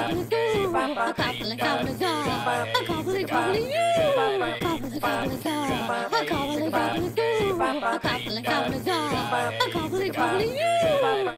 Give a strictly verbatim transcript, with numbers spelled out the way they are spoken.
gobbly goo, a gobbly gobbly go, a gobbly gobbly you, a gobbly gobbly go, a gobbly gobbly goo, a gobbly gobbly go, a gobbly gobbly you.